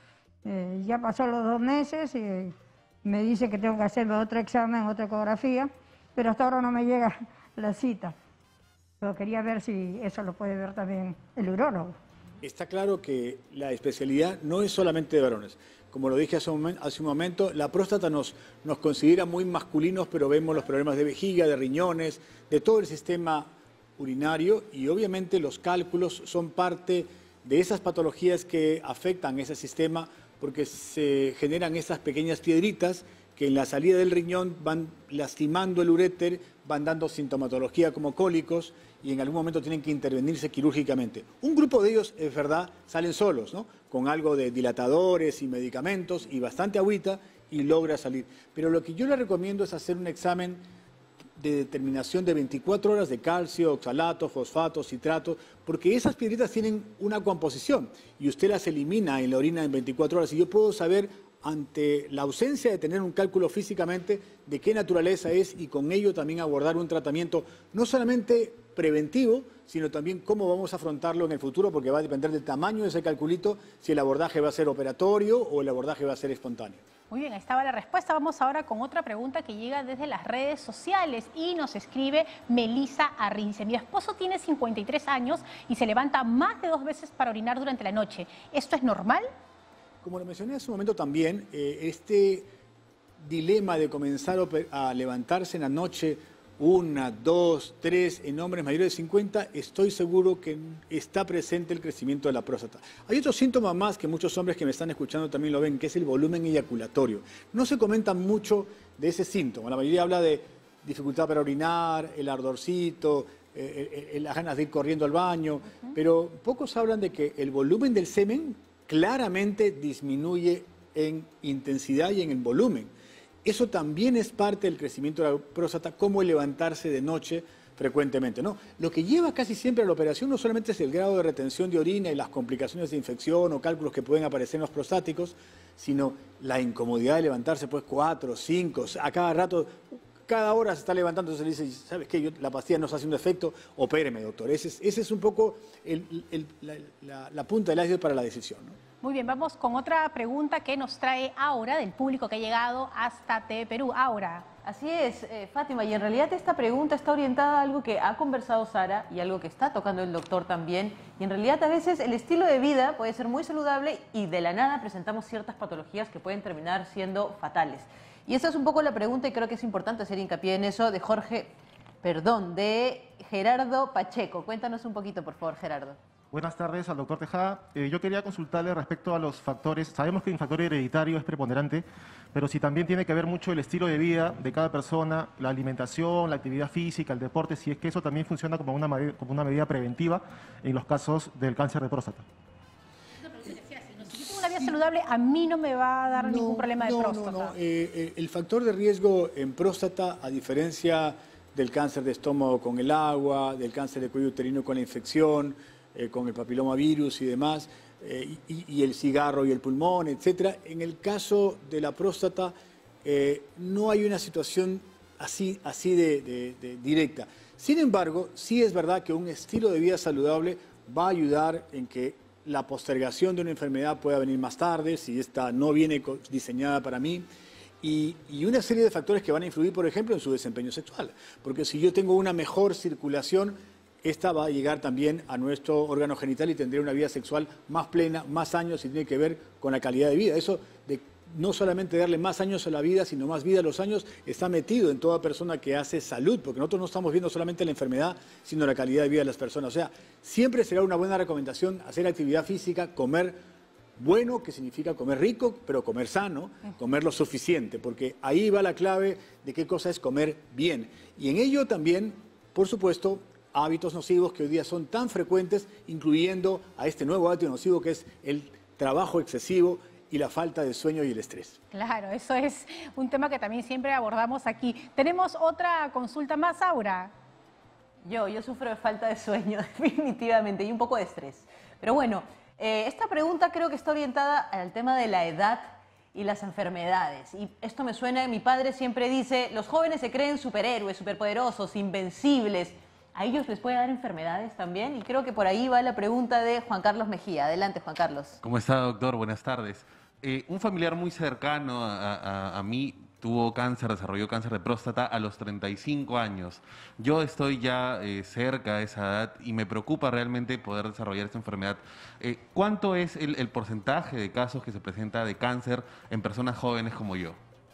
Eh, ya pasó los dos meses y me dice que tengo que hacerme otro examen, otra ecografía, pero hasta ahora no me llega la cita. Pero quería ver si eso lo puede ver también el urólogo. Está claro que la especialidad no es solamente de varones. Como lo dije hace un momento, hace un momento la próstata nos, nos considera muy masculinos, pero vemos los problemas de vejiga, de riñones, de todo el sistema urinario y obviamente los cálculos son parte de esas patologías que afectan ese sistema porque se generan esas pequeñas piedritas que en la salida del riñón van lastimando el uréter, van dando sintomatología como cólicos y en algún momento tienen que intervenirse quirúrgicamente. Un grupo de ellos, es verdad, salen solos, ¿no? Con algo de dilatadores y medicamentos y bastante agüita y logra salir. Pero lo que yo le recomiendo es hacer un examen de determinación de veinticuatro horas de calcio, oxalato, fosfato, citrato, porque esas piedritas tienen una composición y usted las elimina en la orina en veinticuatro horas y yo puedo saber ante la ausencia de tener un cálculo físicamente de qué naturaleza es y con ello también abordar un tratamiento no solamente preventivo, sino también cómo vamos a afrontarlo en el futuro porque va a depender del tamaño de ese calculito, si el abordaje va a ser operatorio o el abordaje va a ser espontáneo. Muy bien, ahí estaba la respuesta. Vamos ahora con otra pregunta que llega desde las redes sociales y nos escribe Melisa Arrince. Mi esposo tiene cincuenta y tres años y se levanta más de dos veces para orinar durante la noche. ¿Esto es normal? Como lo mencioné hace un momento también, eh, este dilema de comenzar a levantarse en la noche una, dos, tres, en hombres mayores de cincuenta, estoy seguro que está presente el crecimiento de la próstata. Hay otro síntoma más que muchos hombres que me están escuchando también lo ven, que es el volumen eyaculatorio. No se comenta mucho de ese síntoma. La mayoría habla de dificultad para orinar, el ardorcito, eh, eh, las ganas de ir corriendo al baño, uh-huh. Pero pocos hablan de que el volumen del semen claramente disminuye en intensidad y en el volumen. Eso también es parte del crecimiento de la próstata, como el levantarse de noche frecuentemente, ¿no? Lo que lleva casi siempre a la operación no solamente es el grado de retención de orina y las complicaciones de infección o cálculos que pueden aparecer en los prostáticos, sino la incomodidad de levantarse pues cuatro, cinco, a cada rato, cada hora se está levantando, entonces le dice, ¿sabes qué? Yo, la pastilla no está haciendo efecto, opéreme, doctor. Ese es, ese es un poco el, el, la, la, la punta del iceberg para la decisión, ¿no? Muy bien, vamos con otra pregunta que nos trae Aura, del público que ha llegado hasta T V Perú. Aura. Así es, eh, Fátima, y en realidad esta pregunta está orientada a algo que ha conversado Sara y algo que está tocando el doctor también. Y en realidad a veces el estilo de vida puede ser muy saludable y de la nada presentamos ciertas patologías que pueden terminar siendo fatales. Y esa es un poco la pregunta y creo que es importante hacer hincapié en eso de Jorge, perdón, de Gerardo Pacheco. Cuéntanos un poquito, por favor, Gerardo. Buenas tardes al doctor Tejada. Eh, yo quería consultarle respecto a los factores. Sabemos que el factor hereditario es preponderante, pero si también tiene que ver mucho el estilo de vida de cada persona, la alimentación, la actividad física, el deporte, si es que eso también funciona como una, como una medida preventiva en los casos del cáncer de próstata. Si yo tengo una vida saludable, a mí no me va a dar no, ningún problema de no, próstata. No, no. Eh, eh, el factor de riesgo en próstata, a diferencia del cáncer de estómago con el agua, del cáncer de cuello uterino con la infección, Eh, con el papilomavirus y demás, eh, y, y el cigarro y el pulmón, etcétera. En el caso de la próstata eh, no hay una situación así, así de, de, de directa. Sin embargo, sí es verdad que un estilo de vida saludable va a ayudar en que la postergación de una enfermedad pueda venir más tarde, si esta no viene diseñada para mí, y, y una serie de factores que van a influir, por ejemplo, en su desempeño sexual. Porque si yo tengo una mejor circulación, esta va a llegar también a nuestro órgano genital y tendré una vida sexual más plena, más años, y tiene que ver con la calidad de vida. Eso de no solamente darle más años a la vida, sino más vida a los años, está metido en toda persona que hace salud, porque nosotros no estamos viendo solamente la enfermedad, sino la calidad de vida de las personas. O sea, siempre será una buena recomendación hacer actividad física, comer bueno, que significa comer rico, pero comer sano, comer lo suficiente, porque ahí va la clave de qué cosa es comer bien. Y en ello también, por supuesto, hábitos nocivos que hoy día son tan frecuentes, incluyendo a este nuevo hábito nocivo que es el trabajo excesivo y la falta de sueño y el estrés. Claro, eso es un tema que también siempre abordamos aquí. Tenemos otra consulta más, Aura. Yo, yo sufro de falta de sueño, definitivamente, y un poco de estrés. Pero bueno, eh, esta pregunta creo que está orientada al tema de la edad y las enfermedades. Y esto me suena, mi padre siempre dice, los jóvenes se creen superhéroes, superpoderosos, invencibles. ¿A ellos les puede dar enfermedades también? Y creo que por ahí va la pregunta de Juan Carlos Mejía. Adelante, Juan Carlos. ¿Cómo está, doctor? Buenas tardes. Eh, un familiar muy cercano a, a, a mí tuvo cáncer, desarrolló cáncer de próstata a los treinta y cinco años. Yo estoy ya eh, cerca de esa edad y me preocupa realmente poder desarrollar esta enfermedad. Eh, ¿Cuánto es el, el porcentaje de casos que se presenta de cáncer en personas jóvenes como yo?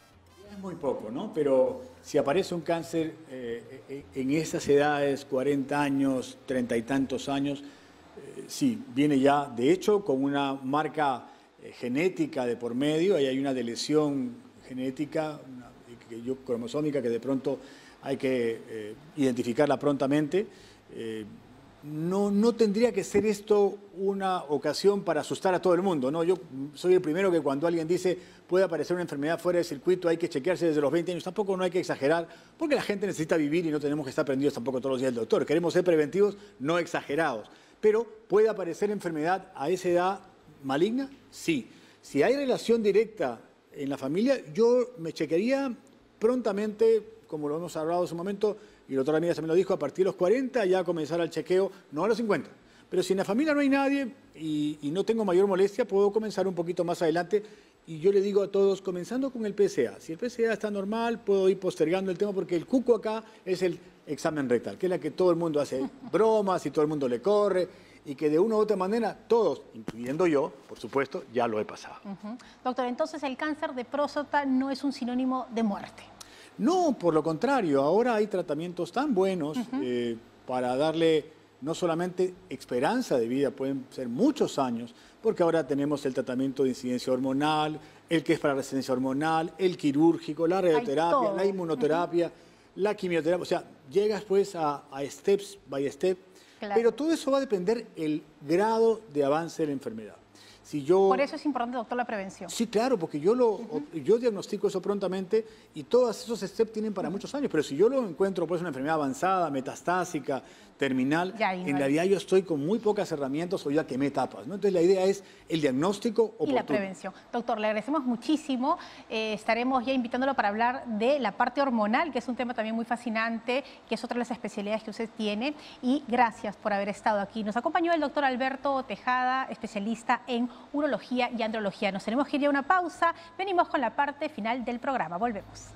Es muy poco, ¿no? Pero si aparece un cáncer eh, en esas edades, cuarenta años, treinta y tantos años, eh, sí, viene ya, de hecho, con una marca eh, genética de por medio, ahí hay una lesión genética, una, que yo, cromosómica, que de pronto hay que eh, identificarla prontamente. Eh, No, no tendría que ser esto una ocasión para asustar a todo el mundo, ¿no? Yo soy el primero que cuando alguien dice puede aparecer una enfermedad fuera del circuito, hay que chequearse desde los veinte años, tampoco no hay que exagerar, porque la gente necesita vivir y no tenemos que estar prendidos tampoco todos los días del doctor. Queremos ser preventivos, no exagerados. Pero, ¿puede aparecer enfermedad a esa edad maligna? Sí. Si hay relación directa en la familia, yo me chequearía prontamente, como lo hemos hablado hace un momento, y el doctor Ramírez también lo dijo, a partir de los cuarenta ya comenzar el chequeo, no a los cincuenta. Pero si en la familia no hay nadie y, y no tengo mayor molestia, puedo comenzar un poquito más adelante. Y yo le digo a todos, comenzando con el P S A. Si el P S A está normal, puedo ir postergando el tema, porque el cuco acá es el examen rectal, que es la que todo el mundo hace bromas y todo el mundo le corre, y que de una u otra manera todos, incluyendo yo, por supuesto, ya lo he pasado. Uh-huh. Doctor, entonces el cáncer de próstata no es un sinónimo de muerte. No, por lo contrario, ahora hay tratamientos tan buenos uh-huh. eh, para darle no solamente esperanza de vida, pueden ser muchos años, porque ahora tenemos el tratamiento de incidencia hormonal, el que es para resistencia hormonal, el quirúrgico, la radioterapia, la inmunoterapia, uh-huh. la quimioterapia, o sea, llegas pues a, a steps by step, claro. Pero todo eso va a depender el grado de avance de la enfermedad. Si yo... Por eso es importante, doctor, la prevención. Sí, claro, porque yo, lo, uh-huh. yo diagnostico eso prontamente y todos esos steps tienen para uh-huh. muchos años, pero si yo lo encuentro pues una enfermedad avanzada, metastásica, terminal, ya, en no realidad yo estoy con muy pocas herramientas o ya quemé etapas, ¿no? Entonces la idea es el diagnóstico oportuno. Y la prevención. Doctor, le agradecemos muchísimo. Eh, estaremos ya invitándolo para hablar de la parte hormonal, que es un tema también muy fascinante, que es otra de las especialidades que usted tiene. Y gracias por haber estado aquí. Nos acompañó el doctor Alberto Tejada, especialista en urología y andrología. Nos tenemos que ir a una pausa. Venimos con la parte final del programa. Volvemos.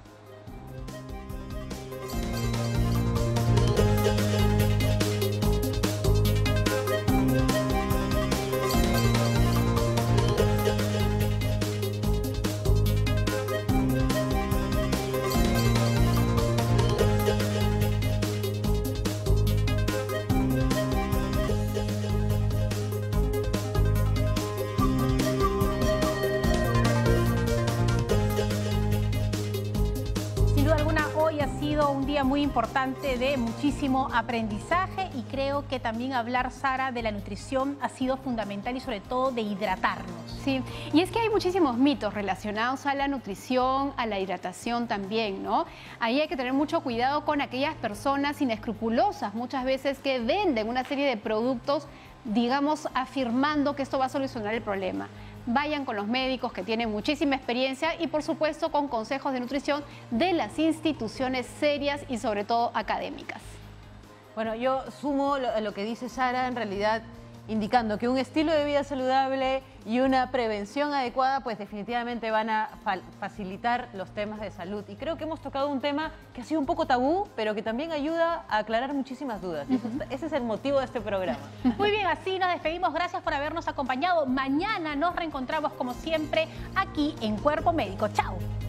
Un día muy importante de muchísimo aprendizaje y creo que también hablar, Sara, de la nutrición ha sido fundamental y sobre todo de hidratarnos. Sí, y es que hay muchísimos mitos relacionados a la nutrición, a la hidratación también, ¿no? Ahí hay que tener mucho cuidado con aquellas personas inescrupulosas, muchas veces que venden una serie de productos, digamos, afirmando que esto va a solucionar el problema. Vayan con los médicos que tienen muchísima experiencia y, por supuesto, con consejos de nutrición de las instituciones serias y, sobre todo, académicas. Bueno, yo sumo lo, lo que dice Sara. En realidad, indicando que un estilo de vida saludable y una prevención adecuada pues definitivamente van a fa- facilitar los temas de salud. Y creo que hemos tocado un tema que ha sido un poco tabú, pero que también ayuda a aclarar muchísimas dudas. Y eso es- ese es el motivo de este programa. Muy bien, así nos despedimos. Gracias por habernos acompañado. Mañana nos reencontramos como siempre aquí en Cuerpo Médico. Chao.